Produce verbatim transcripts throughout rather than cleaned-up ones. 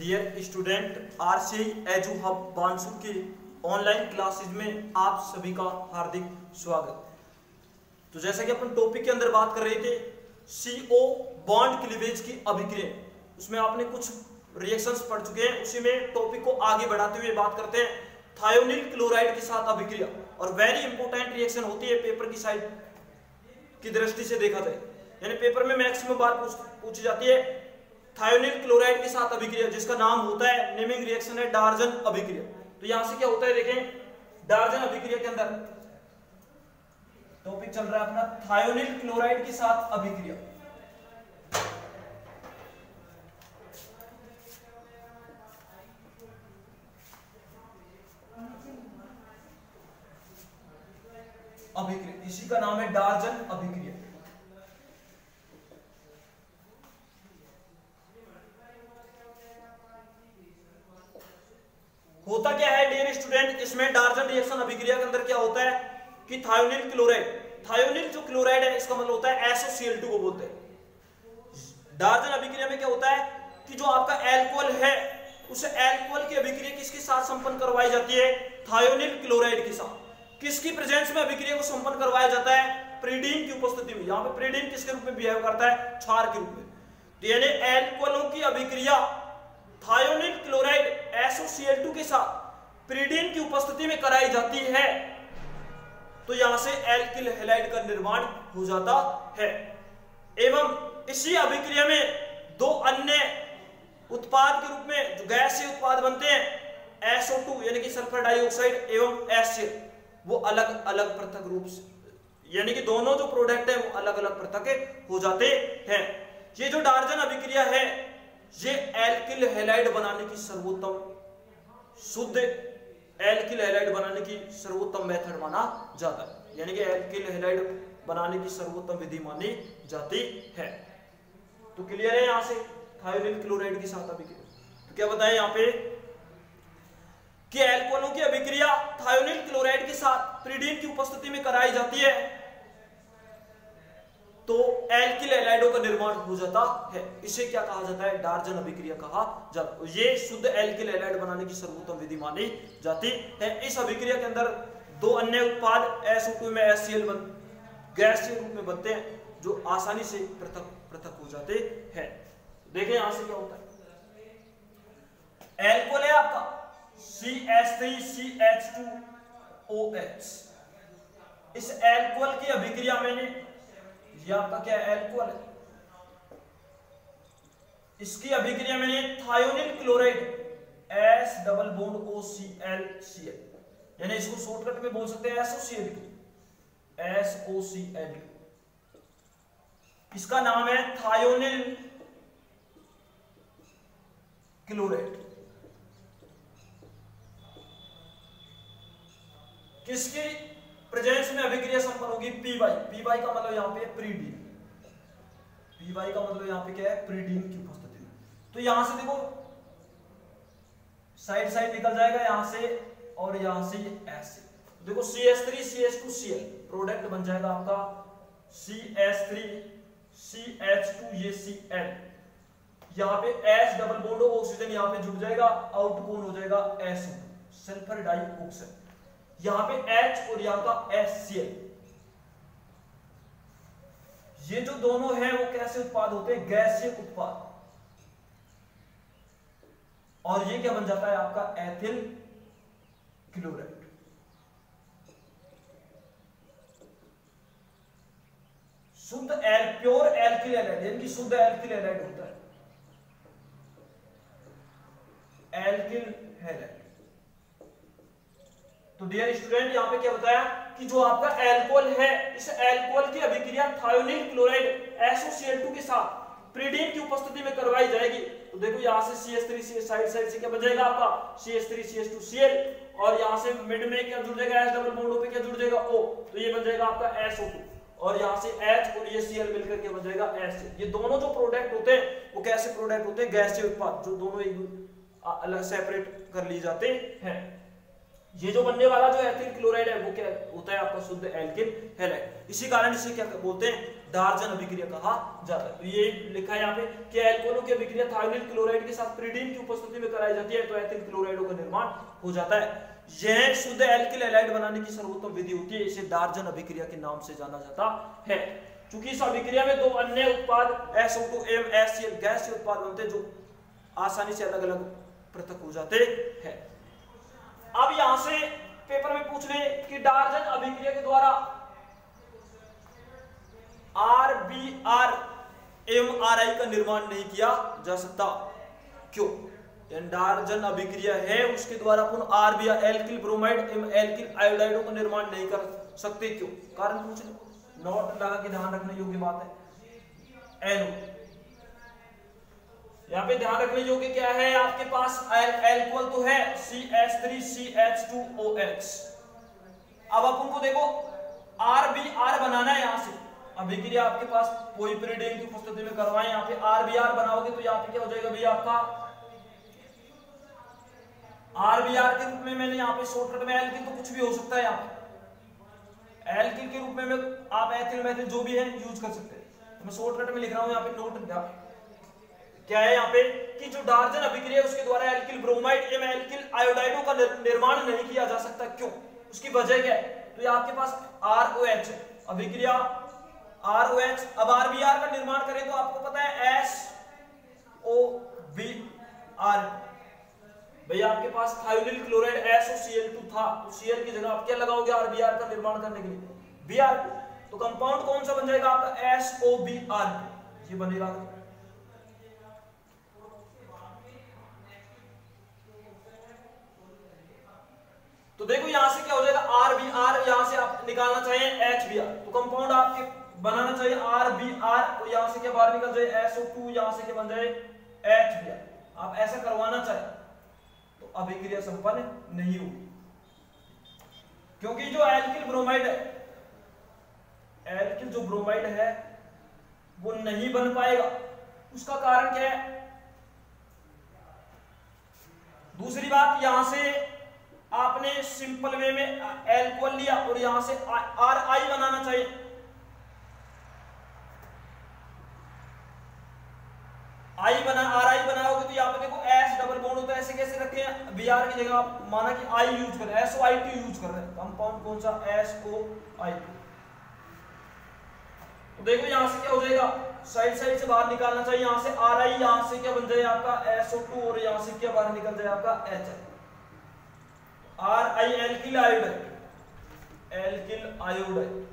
Dear student, RCI edu hub Bansur के online classes में आप सभी का हार्दिक स्वागत। तो जैसा कि अपन टॉपिक के अंदर बात कर रहे थे सीओ बॉन्ड क्लीवेज की अभिक्रिया, उसमें आपने कुछ रिएक्शंस पढ़ चुके हैं। उसी में टॉपिक को आगे बढ़ाते हुए बात करते हैं थायोनिल क्लोराइड के साथ अभिक्रिया, और वेरी इंपॉर्टेंट रिएक्शन होती है पेपर की साइड की दृष्टि से देखा जाए, यानी पेपर में मैक्सिमम बार पूछी जाती है थायोनिल क्लोराइड के साथ अभिक्रिया, जिसका नाम होता है, नेमिंग रिएक्शन है डार्जन अभिक्रिया। तो यहां से क्या होता है देखें, डार्जन अभिक्रिया के अंदर टॉपिक चल रहा है अपना थायोनिल क्लोराइड के साथ अभिक्रिया। अभिक्रिया इसी का नाम है डार्जन अभिक्रिया। होता क्या है डियर स्टूडेंट, इसमें डार्जन रिएक्शन अभिक्रिया के अंदर क्या होता है कि थायोनिल क्लोराइड, थायोनिल जो क्लोराइड है इसका मतलब होता है S O C L two को बोलते हैं। डार्जन अभिक्रिया में क्या होता है कि जो आपका एल्कोहल है उस एल्कोहल की अभिक्रिया किसके साथ संपन्न करवाई जाती है, थायोनिल क्लोराइड के साथ। किसकी प्रेजेंस में अभिक्रिया को संपन्न करवाया जाता है, प्रीडीन की उपस्थिति में। यहाँ पे प्रीडीन किसके रूप में बिहेव करता है, क्षार के रूप में। तो यानी एल्कोहलों की अभिक्रिया thionyl chloride S O C L two के साथ प्रीडीन की उपस्थिति में कराई जाती है, तो यहां से एल्किल हैलाइड का निर्माण हो जाता है। एवं इसी अभिक्रिया में दो अन्य उत्पाद के रूप में जो गैसीय उत्पाद बनते हैं एस ओ टू यानी कि सल्फर डाइऑक्साइड एवं एस सी एल, वो अलग अलग पृथक रूप से, यानी कि दोनों जो प्रोडक्ट है वो अलग अलग पृथक हो जाते हैं। ये जो डार्जन अभिक्रिया है ये एल्किल हैलाइड बनाने की सर्वोत्तम शुद्ध एल्किल हैलाइड बनाने की सर्वोत्तम मेथड माना जाता है, यानी कि एल्किल हैलाइड बनाने की सर्वोत्तम विधि मानी जाती है। तो क्लियर है यहां से थायोनिल क्लोराइड के साथ अभिक्रिया। तो क्या बताएं यहां पे कि एल्कोहलों की अभिक्रिया थायोनिल क्लोराइड के साथ प्रीडीन की उपस्थिति में कराई जाती है तो एल्किल हैलाइडों का निर्माण हो जाता है। इसे क्या कहा जाता है, डार्जन अभिक्रिया कहा जाता है। ये शुद्ध एल्किल हैलाइड बनाने की सर्वोत्तम विधि मानी जाती है। इस अभिक्रिया के अंदर दो अन्य उत्पाद एस ओ टू में एस सी एल बन गैस के रूप में बनते हैं जो आसानी से पृथक पृथक हो जाते हैं। देखें यहां से क्या होता है, एल्कोहल है आपका C H three C H two O H. इस एल्कोहल की अभिक्रिया में ये आपका क्या है, एल्कोहल है, इसकी अभिक्रिया में thionyl chloride S double bond O C L C L, यानी इसको शॉर्टकट में बोल सकते हैं S O C L two, S O C L two. इसका नाम है थायोनिल क्लोराइड। किसकी प्रेजेंस में अभिक्रिया संपन्न होगी, पी वाई। पी वाई का मतलब यहां पे प्रीडीन, पी वाई का मतलब यहां पे क्या है, प्रीडीन की उपस्थिति में। तो यहां से देखो साइड साइड निकल जाएगा यहां से, और यहां से एस से देखो C H three C H two C L product बन जाएगा आपका C H three C H two ये सी एल। यहां पे एच डबल बॉन्ड ऑक्सीजन यहां पे जुड़ जाएगा, आउट कौन हो जाएगा, एस सल्फर डाइऑक्साइड। यहां पे H और यहां का एस सी एल, ये जो दोनों हैं वो कैसे उत्पाद होते हैं, गैसीय उत्पाद। और ये क्या बन जाता है आपका एथिल क्लोराइड। शुद्ध एल प्योर एल्किल हैलाइड, यानी कि शुद्ध एल्किल हैलाइड होता है, एल्किल हैलाइड। तो डियर स्टूडेंट यहां पे क्या बताया कि जो आपका एल्कोहल है इस एल्कोहल की अभिक्रिया thionyl chloride S O C L two के साथ प्रीडीन की उपस्थिति में करवाई जाएगी। तो देखो यहां से C H three C H side side से क्या बन जाएगा आपका C H three C H two C L, और यहां से मिड में क्या जुड़ जाएगा, एस डबल बॉन्ड पे क्या जुड़ जाएगा, O, तो ये बन जाएगा आपका एस ओ टू, और यहां से H और ये Cl मिलकर के बन जाएगा एस। ये दोनों जो प्रोडक्ट होते हैं वो कैसे प्रोडक्ट होते हैं, गैसीय उत्पाद, जो दोनों एक अलग सेपरेट कर लिए जाते हैं। ये जो बनने वाला जो एथिल क्लोराइड है वो क्या होता है आपका शुद्ध एल्किल हैलाइड। इसी कारण इसे क्या बोलते हैं, डार्जन अभिक्रिया कहा जाता है। तो ये लिखा है यहाँ पे कि एल्कोहलों की अभिक्रिया थायोनिल क्लोराइड के साथ पिरीडीन की उपस्थिति में कराई जाती है तो एथिल क्लोराइडों का निर्माण हो जाता है। यह शुद्ध एल्किल हैलाइड बनाने की सर्वोत्तम विधि होती है, इसे डार्जन अभिक्रिया के नाम से जाना जाता है। क्योंकि इस अभिक्रिया में दो अन्य उत्पाद एस ओ टू एम एस सी एल गैस के उत्पाद बनते हैं जो आसानी से अलग अलग पृथक हो जाते हैं। अब यहां से पेपर में पूछ ले कि डार्जन अभिक्रिया के द्वारा आर बी आर एम आर आई का निर्माण नहीं किया जा सकता। क्यों? डार्जन अभिक्रिया है उसके द्वारा अपन R B R alkyl bromide एम एल्किल आयोडाइडों का निर्माण नहीं कर सकते। क्यों? कारण पूछ लो, नोट लगा के ध्यान रखने योग्य बात है। एनो यहाँ पे ध्यान रखने योग्य क्या है, आपके पास एल्कोहल तो है C H three C H two O H. अब अपन को देखो आर बी आर बनाना है, यहां से अभिक्रिया आपके पास कोई पिरीडीन की उपस्थिति में करवाएं, यहाँ पे आर बी आर बनाओगे तो यहाँ पे क्या हो जाएगा भैया आपका आर बी आर के रूप में, मैंने यहाँ पे शॉर्टकट में एल्किल तो कुछ भी हो सकता है, यहाँ पे एल्किल के रूप में आप एथिल मेथिल जो भी है यूज कर सकते हैं। तो मैं शॉर्टकट में लिख रहा हूँ यहाँ पे, नोट क्या है यहाँ पे कि जो डार्जन अभिक्रिया है उसके द्वारा एल्किल ब्रोमाइड एम एल्किल आयोडाइडों का निर्माण नहीं किया जा सकता। क्यों? उसकी वजह क्या है? तो ये आपके पास आर ओ एच अभिक्रिया आर ओ एच। अब आर बी आर का निर्माण करें तो आपको पता है एस ओ बी आर। भैया आपके पास thionyl chloride S O C L two था, तो Cl की जगह आप क्या लगाओगे आर बी आर का निर्माण करने के लिए? B R two. तो कंपाउंड कौन सा बन जाएगा आपका? S O B R two, ये बनेगा। तो देखो यहां से क्या हो जाएगा आर बी आर, यहां से आप निकालना चाहिए एच बी आर, तो कंपाउंड आपके बनाना चाहिए आर बी आर, और यहां से क्या बाहर निकल जाए एस ओ टू, यहां से क्या बन जाए एच बी आर। आप ऐसा करवाना चाहे तो अभिक्रिया संपन्न नहीं होगी, क्योंकि जो एल्किल ब्रोमाइड है, एल्किल जो ब्रोमाइड है वो नहीं बन पाएगा। उसका कारण क्या है? दूसरी बात, यहां से आपने सिंपल वे में एल्कोहल लिया और यहां से आर आई बनाना चाहिए। आई बना आर आई बनाओगे तो यहाँ पे देखो एस डबल बॉन्ड होता है, ऐसे कैसे रखे हैं? बी आर की जगह आप माना कि आई यूज कर रहे हैं, S O I two use कर रहे हैं। कंपाउंड कौन सा? S O I two. तो देखो यहां से क्या हो जाएगा, साइड साइड से बाहर निकालना चाहिए। यहां से आर आई, यहां से क्या बन जाए आपका एस ओ टू, और यहां से क्या बाहर निकल जाए आपका H I. R I alkyl iodide, alkyl iodide,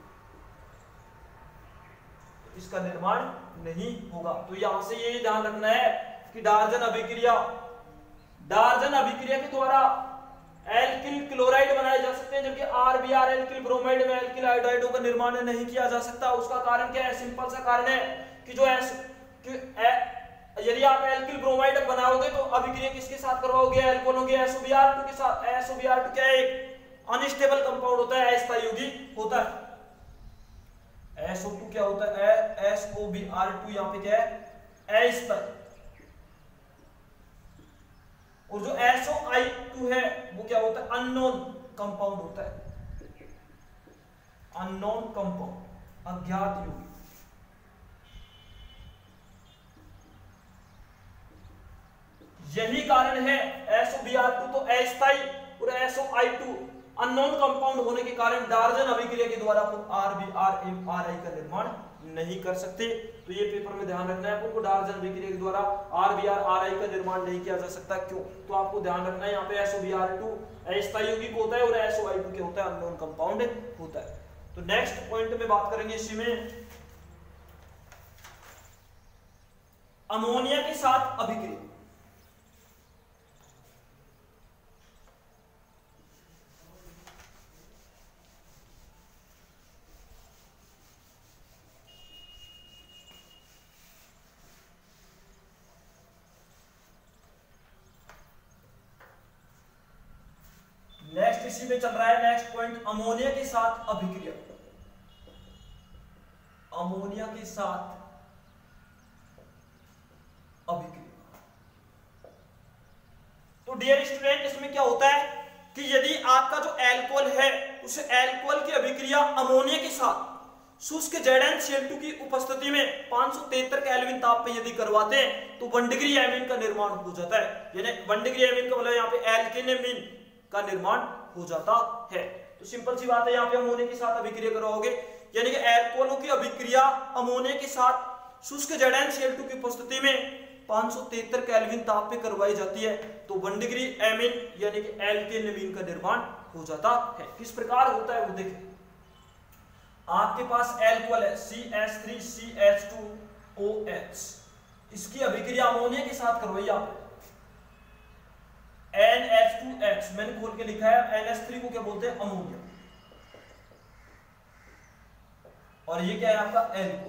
इसका निर्माण नहीं होगा। तो यहां से ये ध्यान रखना है कि डार्जन अभिक्रिया डार्जन अभिक्रिया के द्वारा एल्किल क्लोराइड बनाए जा सकते हैं, जबकि R B R alkyl bromide में एल्किल आयोडाइडों का निर्माण नहीं किया जा सकता। उसका कारण क्या है? सिंपल सा कारण है कि जो एस कि ए, यदि आप एल्किल ब्रोमाइड बनाओगे तो अभिक्रिया किसके साथ करवाओगे? एल्कोहलों के S O B R two के साथ। S O B R two क्या है? एक अनस्टेबल कंपाउंड होता है, अस्थायी यौगिक होता है। एस ओ टू क्या होता है? S O B R two यहाँ पे क्या है? अस्थायी। और जो एस ओ आई टू है वो क्या होता है? अननोन कंपाउंड होता है, अननोन कंपाउंड, अज्ञात यौगिक। यही कारण है S O B R two तो अस्थायी और S O I two unknown compound होने के कारण डार्जन अभिक्रिया के द्वारा अपन आर बी आर एम आर आई का निर्माण नहीं कर सकते। तो ये पेपर में ध्यान रखना है आपको, डार्जन अभिक्रिया के द्वारा R B R R I का निर्माण नहीं किया जा सकता। क्यों? तो आपको ध्यान रखना है यहाँ पे S O B R two अस्थायी यौगिक होता है और एस ओ आई टू क्या होता है? अननोन कंपाउंड होता है। तो नेक्स्ट पॉइंट में बात करेंगे इसी में अमोनिया के साथ अभिक्रिया। नेक्स्ट इसी में चल रहा है नेक्स्ट पॉइंट, अमोनिया के साथ अभिक्रिया। अमोनिया के साथ अभिक्रिया। तो डियर स्टूडेंट, इसमें क्या होता है कि यदि आपका जो एल्कोहल है उस एल्कोहल की अभिक्रिया अमोनिया के साथ शुष्क Z N C L two की उपस्थिति में पाँच सौ तिहत्तर केल्विन ताप पे यदि करवाते हैं तो वन डिग्री एमीन का निर्माण हो जाता है। यानी वन डिग्री एमीन का मतलब यहाँ पे एल्केनेमीन का निर्माण हो जाता है। तो सिंपल सी बात है, यहाँ पे अमोनिया के साथ अभिक्रिया करवाओगे, यानी कि एल्कोहलों की अभिक्रिया अमोनिया के साथ शुष्क Z N C L two की उपस्थिति में पाँच सौ तिहत्तर केल्विन ताप पे करवाई जाती है तो वन डिग्री एमीन यानी कि एल्केनेमीन का निर्माण हो जाता है। किस प्रकार होता है वो देखें। आपके पास एल्कोहल है C H three C H two O H, इसकी अभिक्रिया अमोनिया के साथ करवाई आपने एन एच टू एच, मैंने खोल के लिखा है। एन एच थ्री को क्या बोलते हैं, अमोनिया, और ये क्या है आपका एल्कोहल।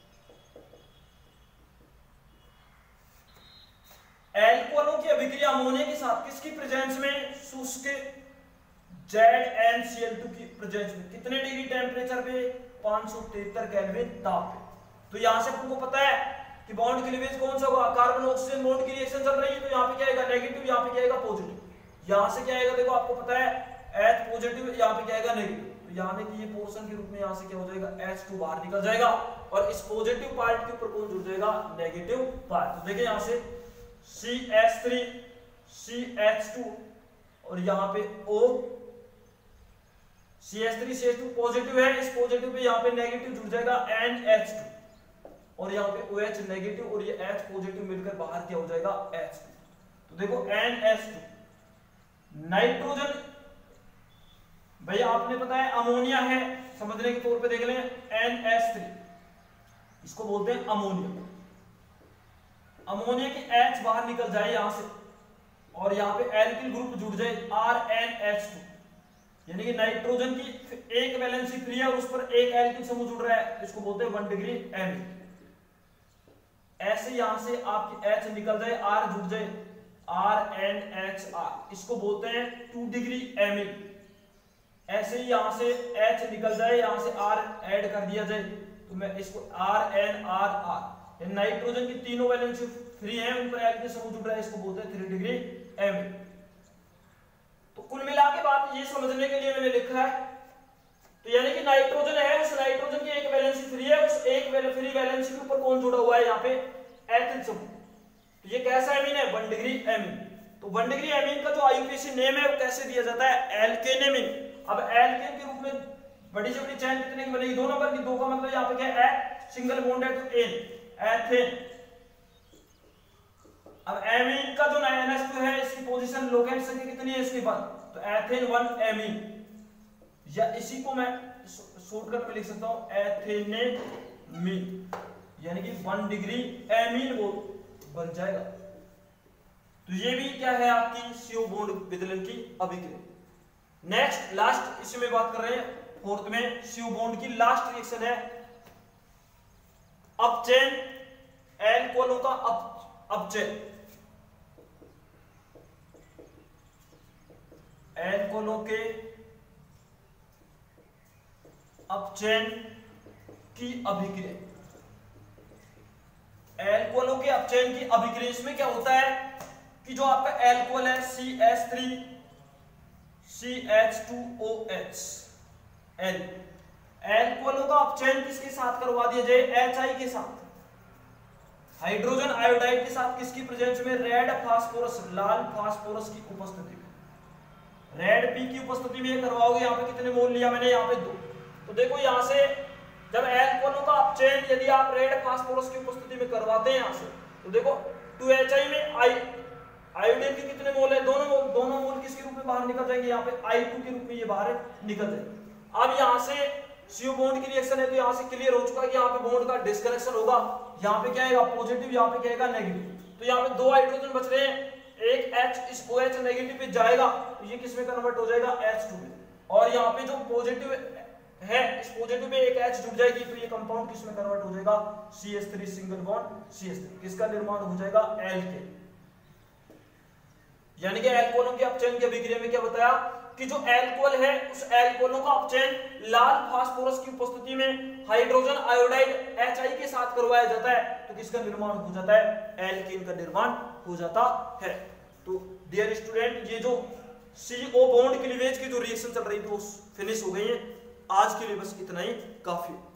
एल्कोहलों की अभिक्रिया अमोनिया के साथ किसकी प्रेजेंस में, शुष्क Z N C L two की प्रेजेंस में, कितने डिग्री टेम्परेचर पे, पाँच सौ तिहत्तर केल्विन ताप पे। तो यहां से आपको पता है कि बॉन्ड क्लीवेज कौन सा होगा, कार्बन ऑक्सीजन बॉन्ड की रिएक्शन चल रही है तो यहाँ पे क्या आएगा नेगेटिव, यहाँ पे क्या आएगा पॉजिटिव। यहाँ से क्या आएगा देखो आपको पता है एच पॉजिटिव, यहाँ पे क्या आएगा नेगेटिव, तो यानी कि ये पोर्शन के रूप में यहाँ से क्या हो जाएगा एच टू बाहर निकल जाएगा और इस पॉजिटिव पार्ट के ऊपर कौन जुड़ जाएगा, नेगेटिव पार्ट। तो देखिए यहाँ से C H three C H two और यहाँ पे O C H three C H two positive है, इस पॉजिटिव पे यहाँ पे नेगेटिव जुड़ जाएगा एन एच टू और यहाँ पे OH नेगेटिव और ये H पॉजिटिव मिलकर बाहर क्या हो जाएगा H टू। तो देखो एन एच टू नाइट्रोजन, भाई आपने पता है अमोनिया है, समझने के तौर पे देख लें एन एच थ्री, इसको बोलते हैं अमोनिया। अमोनिया की H बाहर निकल जाए यहां से और यहाँ पे एल्किल ग्रुप जुड़ जाए आर एन एच टू, यानी कि नाइट्रोजन की एक वैलेंसी फ्री है और उस पर एक एल्किल समूह जुड़ रहा है, इसको बोलते हैं वन डिग्री एमीन। ऐसे यहां से आपकी H निकल जाए, R जुड़ जाए आर एन एच आर, इसको बोलते हैं टू डिग्री एमीन। ऐसे ही यहां से H निकल जाए, यहां से R ऐड कर दिया जाए तो मैं इसको R N R R, nitrogen की तीनों वैलेंसी फ्री है, उन पर एल्किल समूह जुड़ रहा है, इसको बोलते हैं थ्री डिग्री एमीन। तो कुल मिला के बात ये समझने के लिए मैंने लिखा है, तो यानी कि नाइट्रोजन है, उस नाइट्रोजन की एक वैलेंसी फ्री है, उस एक फ्री वैलेंसी के ऊपर कौन जुड़ा हुआ है यहाँ पे एल्किल समूह। तो ये कैसा एमीन है, वन डिग्री एमीन। तो वन डिग्री एमीन का जो आईयूपीएसी नेम है वो कैसे दिया जाता है, एल्केनेमीन। अब एल्केन के रूप में बड़ी से बड़ी चेन कितने की बनेगी, दो नंबर की, दो का मतलब यहाँ पे क्या है सिंगल बॉन्ड है तो एन, एथेन। अब एमीन का जो एन एच टू है इसकी पोजीशन लोकेट संख्या कितनी है इसके बाद, तो एथेन वन एमीन, या इसी को मैं शॉर्टकट में लिख सकता हूं एथेनेमीन, यानी कि वन डिग्री एमीन वो बन जाएगा। तो ये भी क्या है आपकी सीओ बॉन्ड विदलन की अभिक्रिया। नेक्स्ट लास्ट इसमें बात कर रहे हैं फोर्थ में, सीओ बॉन्ड की लास्ट रिएक्शन है अपचेन, एल्कोहलों का अप अपचेन। एल्कोहलों के अपचेन की अभिक्रिया, एल्कोहलों के अपचयन की अभिक्रिया, इसमें क्या होता है कि जो आपका एल्कोहल है C H three C H two O H, एल, एल्कोहलों का अपचयन किसके साथ करवा दिया जाए, एच आई के साथ, हाइड्रोजन आयोडाइड के साथ, किसकी प्रेजेंस में, रेड फास्फोरस, लाल फास्फोरस की उपस्थिति में, रेड पी की उपस्थिति में करवाओगे। यहाँ पे कितने मोल लिया मैंने, यहाँ पे दो। तो देखो यहाँ से जब एल्कोहलों का अपचयन यदि आप रेड फास्फोरस की उपस्थिति में करवाते हैं यहाँ से, तो देखो टू एच आई में आई आयोडीन के कितने मोल है, दोनों मोल, दोनों मोल किसके रूप में बाहर निकल जाएंगे, यहाँ पे आई टू के रूप में ये बाहर निकल जाएंगे। अब यहाँ से सीओ बॉन्ड की रिएक्शन है तो यहाँ से क्लियर हो चुका है कि यहाँ पे बॉन्ड का डिस्कनेक्शन होगा, यहाँ पे क्या आएगा पॉजिटिव, यहाँ पे क्या आएगा नेगेटिव। तो यहाँ पे दो हाइड्रोजन बच रहे हैं, एक H इस OH नेगेटिव पे जाएगा तो ये किस में कन्वर्ट हो जाएगा एच टू में, और यहाँ पे जो पॉजिटिव है इस पॉजिटिव में एक H जुड़ जाएगी तो ये कंपाउंड किस में कन्वर्ट हो जाएगा C H three single bond C H three, किसका निर्माण हो जाएगा एल्केन। यानी कि एल्कोहलों के अपचयन की अभिक्रिया में क्या बताया कि जो एल्कोहल है उस एल्कोहलों का अपचयन लाल फास्फोरस की उपस्थिति में हाइड्रोजन आयोडाइड एच आई के साथ करवाया जाता है तो किसका निर्माण हो जाता है, एल्कीन का निर्माण हो जाता है। तो डियर स्टूडेंट, ये जो सीओ बॉन्ड क्लीवेज की जो रिएक्शन चल रही थी वो फिनिश हो गई है। आज के लिए बस इतना ही काफी।